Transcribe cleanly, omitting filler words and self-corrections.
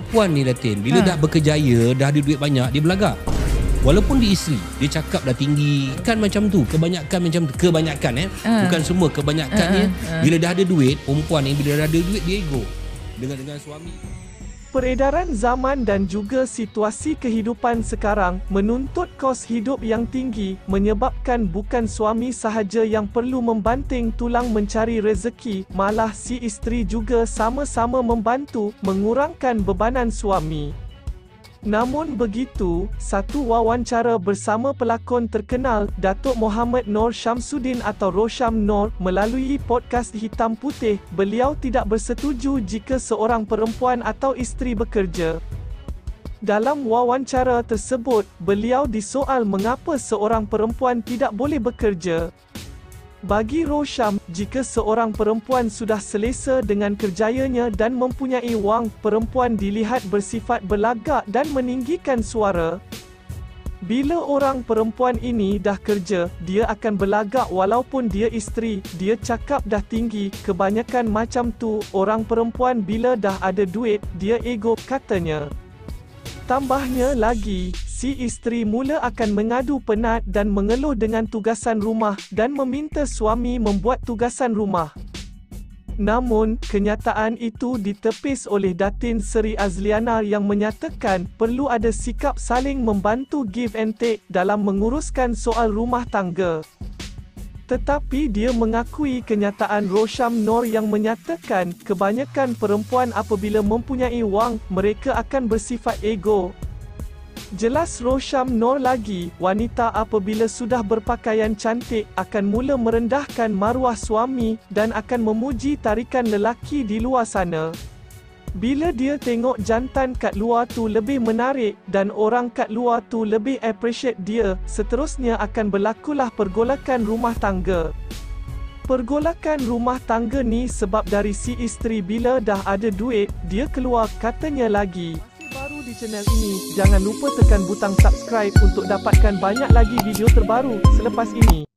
perempuan ni Datin, bila dah berkejaya, dah ada duit banyak, dia belagak. Walaupun dia isteri, dia cakap dah tinggi. Kan macam tu, kebanyakan macam tu. Kebanyakan bukan semua, kebanyakannya. Bila dah ada duit, perempuan ni bila dah ada duit, dia ego dengan suami. Peredaran zaman dan juga situasi kehidupan sekarang menuntut kos hidup yang tinggi, menyebabkan bukan suami sahaja yang perlu membanting tulang mencari rezeki, malah si isteri juga sama-sama membantu mengurangkan bebanan suami. Namun begitu, satu wawancara bersama pelakon terkenal Datuk Mohamed Noor Shamsuddin atau Rosham Noor melalui podcast Hitam Putih, beliau tidak bersetuju jika seorang perempuan atau isteri bekerja. Dalam wawancara tersebut, beliau disoal mengapa seorang perempuan tidak boleh bekerja. Bagi Rosham, jika seorang perempuan sudah selesa dengan kerjayanya dan mempunyai wang, perempuan dilihat bersifat berlagak dan meninggikan suara. Bila orang perempuan ini dah kerja, dia akan berlagak walaupun dia isteri, dia cakap dah tinggi, kebanyakan macam tu, orang perempuan bila dah ada duit, dia ego, katanya. Tambahnya lagi, si isteri mula akan mengadu penat dan mengeluh dengan tugasan rumah dan meminta suami membuat tugasan rumah. Namun, kenyataan itu ditepis oleh Datin Seri Azliana yang menyatakan perlu ada sikap saling membantu give and take dalam menguruskan soal rumah tangga. Tetapi dia mengakui kenyataan Rosham Noor yang menyatakan kebanyakan perempuan apabila mempunyai wang, mereka akan bersifat ego. Jelas Rosham Noor lagi, wanita apabila sudah berpakaian cantik akan mula merendahkan maruah suami dan akan memuji tarikan lelaki di luar sana. Bila dia tengok jantan kat luar tu lebih menarik dan orang kat luar tu lebih appreciate dia, seterusnya akan berlakulah pergolakan rumah tangga. Pergolakan rumah tangga ni sebab dari si isteri bila dah ada duit, dia keluar, katanya lagi. Masih baru di channel ini, jangan lupa tekan butang subscribe untuk dapatkan banyak lagi video terbaru selepas ini.